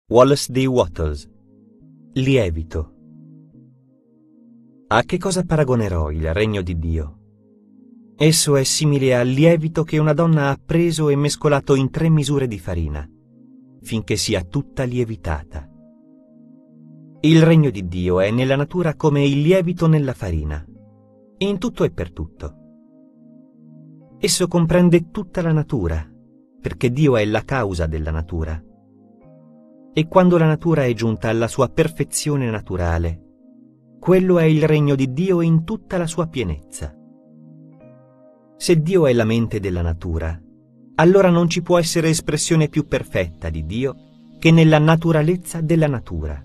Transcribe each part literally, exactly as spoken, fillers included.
Wallace D. Wattles. Lievito. A che cosa paragonerò il regno di Dio? Esso è simile al lievito che una donna ha preso e mescolato in tre misure di farina, finché sia tutta lievitata. Il regno di Dio è nella natura come il lievito nella farina, in tutto e per tutto. Esso comprende tutta la natura, perché Dio è la causa della natura. E quando la natura è giunta alla sua perfezione naturale, quello è il regno di Dio in tutta la sua pienezza. Se Dio è la mente della natura, allora non ci può essere espressione più perfetta di Dio che nella naturalezza della natura.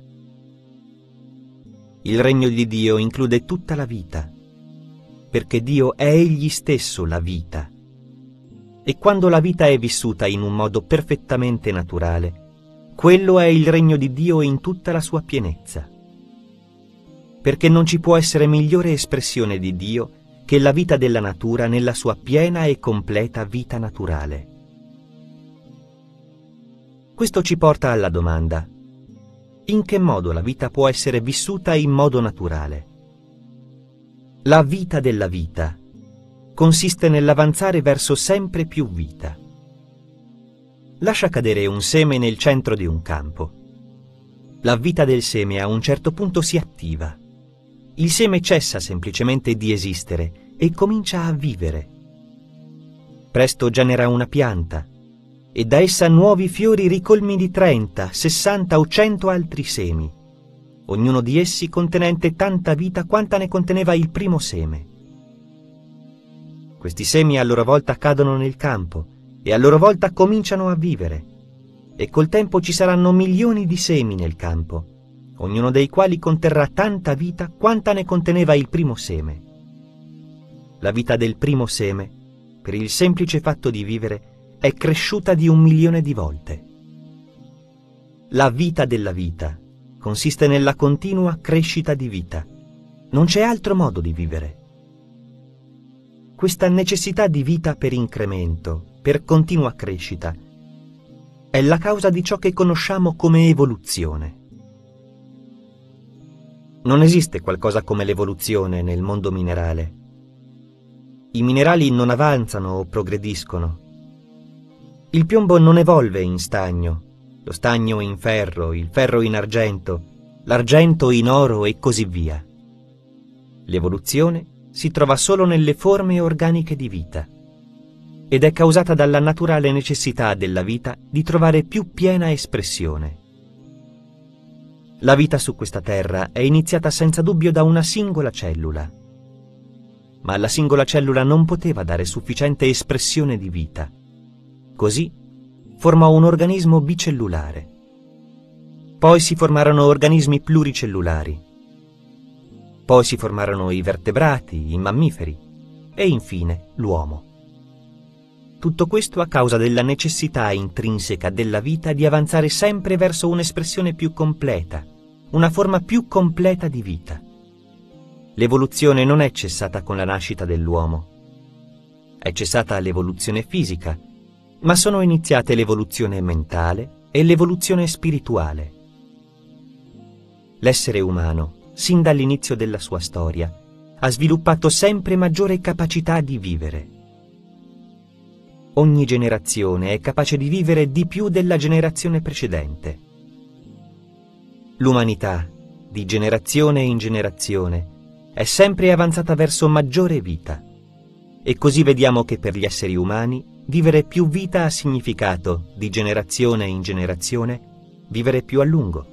Il regno di Dio include tutta la vita, perché Dio è Egli stesso la vita. E quando la vita è vissuta in un modo perfettamente naturale, quello è il regno di Dio in tutta la sua pienezza. Perché non ci può essere migliore espressione di Dio che la vita della natura nella sua piena e completa vita naturale. Questo ci porta alla domanda: in che modo la vita può essere vissuta in modo naturale? La vita della vita consiste nell'avanzare verso sempre più vita. Lascia cadere un seme nel centro di un campo. La vita del seme a un certo punto si attiva. Il seme cessa semplicemente di esistere e comincia a vivere. Presto genera una pianta e da essa nuovi fiori ricolmi di trenta, sessanta o cento altri semi, ognuno di essi contenente tanta vita quanta ne conteneva il primo seme. Questi semi a loro volta cadono nel campo e a loro volta cominciano a vivere, e col tempo ci saranno milioni di semi nel campo, ognuno dei quali conterrà tanta vita quanta ne conteneva il primo seme. La vita del primo seme, per il semplice fatto di vivere, è cresciuta di un milione di volte. La vita della vita consiste nella continua crescita di vita. Non c'è altro modo di vivere. Questa necessità di vita per incremento, per continua crescita, è la causa di ciò che conosciamo come evoluzione. Non esiste qualcosa come l'evoluzione nel mondo minerale. I minerali non avanzano o progrediscono. Il piombo non evolve in stagno, lo stagno in ferro, il ferro in argento, l'argento in oro e così via. L'evoluzione si trova solo nelle forme organiche di vita ed è causata dalla naturale necessità della vita di trovare più piena espressione. La vita su questa terra è iniziata senza dubbio da una singola cellula, ma la singola cellula non poteva dare sufficiente espressione di vita. Così formò un organismo bicellulare. Poi si formarono organismi pluricellulari. Poi si formarono i vertebrati, i mammiferi e infine l'uomo. Tutto questo a causa della necessità intrinseca della vita di avanzare sempre verso un'espressione più completa, una forma più completa di vita. L'evoluzione non è cessata con la nascita dell'uomo. È cessata l'evoluzione fisica, ma sono iniziate l'evoluzione mentale e l'evoluzione spirituale. L'essere umano, sin dall'inizio della sua storia, ha sviluppato sempre maggiore capacità di vivere. Ogni generazione è capace di vivere di più della generazione precedente. L'umanità, di generazione in generazione, è sempre avanzata verso maggiore vita. E così vediamo che per gli esseri umani vivere più vita ha significato, di generazione in generazione, vivere più a lungo.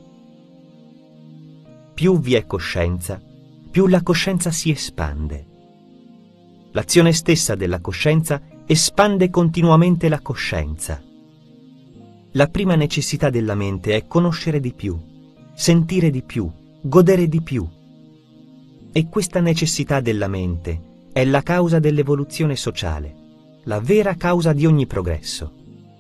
Più vi è coscienza, più la coscienza si espande. L'azione stessa della coscienza espande continuamente la coscienza. La prima necessità della mente è conoscere di più, sentire di più, godere di più. E questa necessità della mente è la causa dell'evoluzione sociale, la vera causa di ogni progresso.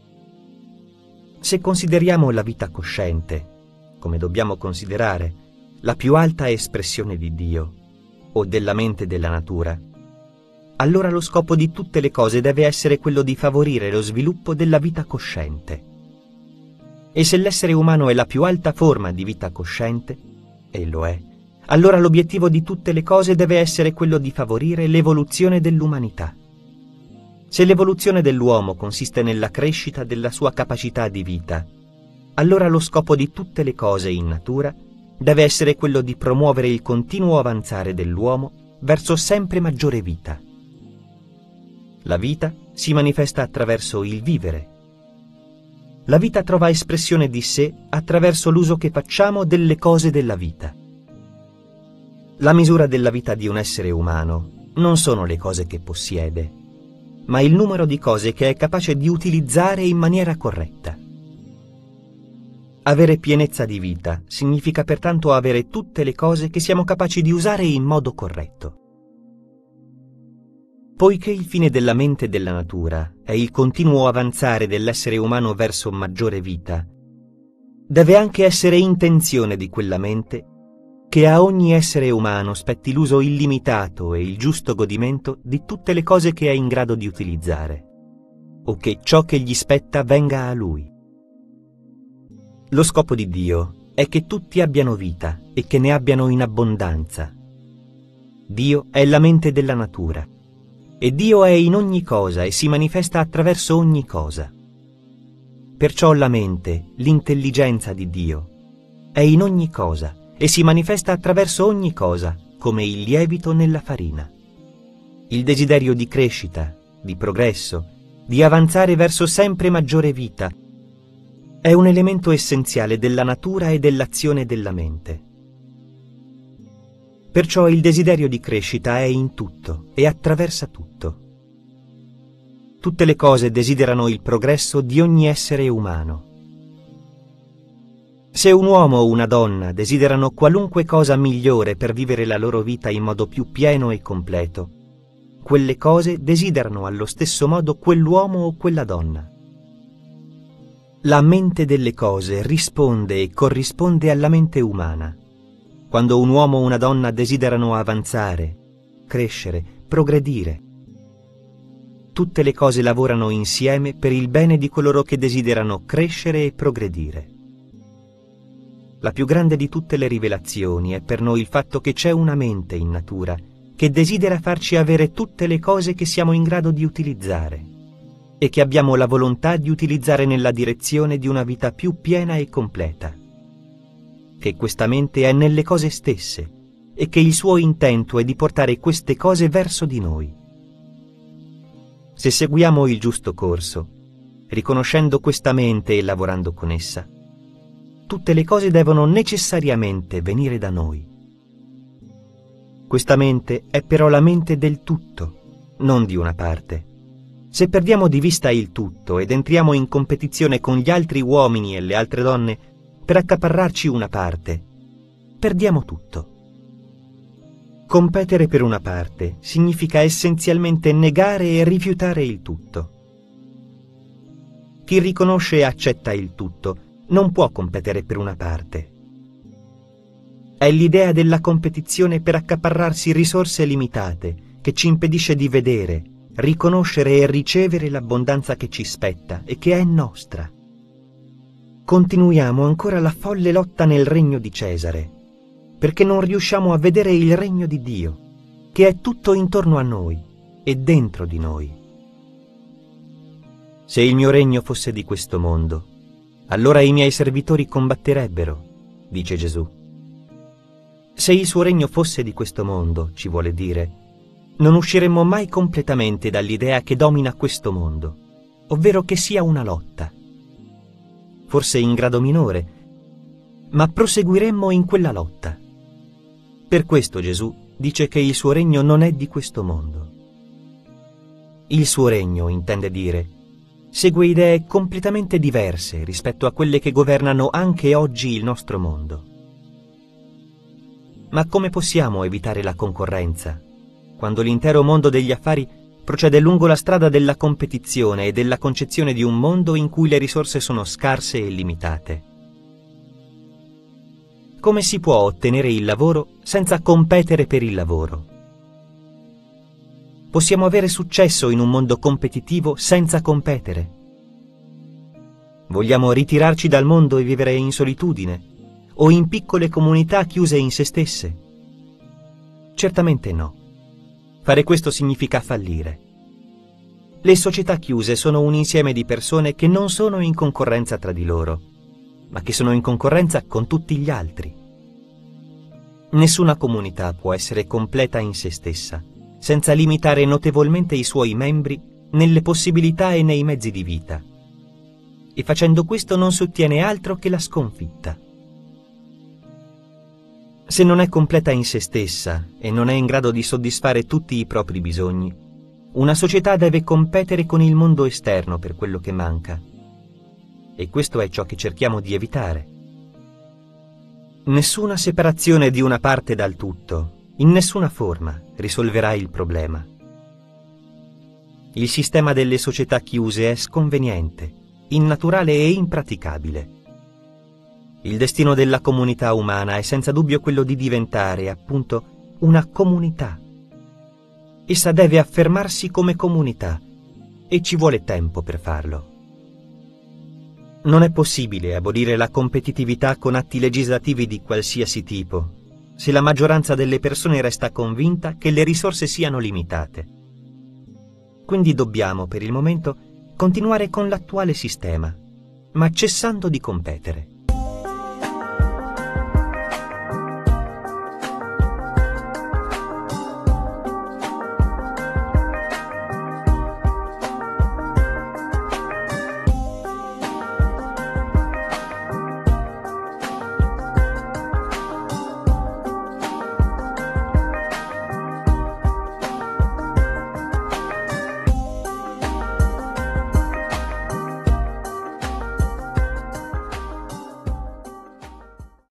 Se consideriamo la vita cosciente, come dobbiamo considerare la più alta espressione di Dio o della mente della natura, allora lo scopo di tutte le cose deve essere quello di favorire lo sviluppo della vita cosciente. E se l'essere umano è la più alta forma di vita cosciente, e lo è, allora l'obiettivo di tutte le cose deve essere quello di favorire l'evoluzione dell'umanità. Se l'evoluzione dell'uomo consiste nella crescita della sua capacità di vita, allora lo scopo di tutte le cose in natura deve essere quello di promuovere il continuo avanzare dell'uomo verso sempre maggiore vita. La vita si manifesta attraverso il vivere. La vita trova espressione di sé attraverso l'uso che facciamo delle cose della vita. La misura della vita di un essere umano non sono le cose che possiede, ma il numero di cose che è capace di utilizzare in maniera corretta. Avere pienezza di vita significa pertanto avere tutte le cose che siamo capaci di usare in modo corretto. Poiché il fine della mente e della natura è il continuo avanzare dell'essere umano verso maggiore vita, deve anche essere intenzione di quella mente che a ogni essere umano spetti l'uso illimitato e il giusto godimento di tutte le cose che è in grado di utilizzare, o che ciò che gli spetta venga a lui. Lo scopo di Dio è che tutti abbiano vita e che ne abbiano in abbondanza. Dio è la mente della natura, e Dio è in ogni cosa e si manifesta attraverso ogni cosa. Perciò la mente, l'intelligenza di Dio, è in ogni cosa e si manifesta attraverso ogni cosa, come il lievito nella farina. Il desiderio di crescita, di progresso, di avanzare verso sempre maggiore vita, è un elemento essenziale della natura e dell'azione della mente. Perciò il desiderio di crescita è in tutto e attraversa tutto. Tutte le cose desiderano il progresso di ogni essere umano. Se un uomo o una donna desiderano qualunque cosa migliore per vivere la loro vita in modo più pieno e completo, quelle cose desiderano allo stesso modo quell'uomo o quella donna. La mente delle cose risponde e corrisponde alla mente umana. Quando un uomo o una donna desiderano avanzare, crescere, progredire, tutte le cose lavorano insieme per il bene di coloro che desiderano crescere e progredire. La più grande di tutte le rivelazioni è per noi il fatto che c'è una mente in natura che desidera farci avere tutte le cose che siamo in grado di utilizzare e che abbiamo la volontà di utilizzare nella direzione di una vita più piena e completa. Che questa mente è nelle cose stesse e che il suo intento è di portare queste cose verso di noi. Se seguiamo il giusto corso, riconoscendo questa mente e lavorando con essa, tutte le cose devono necessariamente venire da noi. Questa mente è però la mente del tutto, non di una parte. Se perdiamo di vista il tutto ed entriamo in competizione con gli altri uomini e le altre donne per accaparrarci una parte, perdiamo tutto. Competere per una parte significa essenzialmente negare e rifiutare il tutto. Chi riconosce e accetta il tutto non può competere per una parte. È l'idea della competizione per accaparrarsi risorse limitate che ci impedisce di vedere, riconoscere e ricevere l'abbondanza che ci spetta e che è nostra. Continuiamo ancora la folle lotta nel regno di Cesare, perché non riusciamo a vedere il regno di Dio, che è tutto intorno a noi e dentro di noi. Se il mio regno fosse di questo mondo, allora i miei servitori combatterebbero, dice Gesù. Se il suo regno fosse di questo mondo, ci vuole dire, non usciremmo mai completamente dall'idea che domina questo mondo, ovvero che sia una lotta. Forse in grado minore, ma proseguiremmo in quella lotta. Per questo Gesù dice che il suo regno non è di questo mondo. Il suo regno, intende dire, segue idee completamente diverse rispetto a quelle che governano anche oggi il nostro mondo. Ma come possiamo evitare la concorrenza, quando l'intero mondo degli affari procede lungo la strada della competizione e della concezione di un mondo in cui le risorse sono scarse e limitate? Come si può ottenere il lavoro senza competere per il lavoro? Possiamo avere successo in un mondo competitivo senza competere? Vogliamo ritirarci dal mondo e vivere in solitudine, o in piccole comunità chiuse in se stesse? Certamente no. Fare questo significa fallire. Le società chiuse sono un insieme di persone che non sono in concorrenza tra di loro, ma che sono in concorrenza con tutti gli altri. Nessuna comunità può essere completa in se stessa, senza limitare notevolmente i suoi membri nelle possibilità e nei mezzi di vita. E facendo questo non si ottiene altro che la sconfitta. Se non è completa in se stessa e non è in grado di soddisfare tutti i propri bisogni, una società deve competere con il mondo esterno per quello che manca. E questo è ciò che cerchiamo di evitare. Nessuna separazione di una parte dal tutto, in nessuna forma, risolverà il problema. Il sistema delle società chiuse è sconveniente, innaturale e impraticabile. Il destino della comunità umana è senza dubbio quello di diventare, appunto, una comunità. Essa deve affermarsi come comunità e ci vuole tempo per farlo. Non è possibile abolire la competitività con atti legislativi di qualsiasi tipo, se la maggioranza delle persone resta convinta che le risorse siano limitate. Quindi dobbiamo, per il momento, continuare con l'attuale sistema, ma cessando di competere.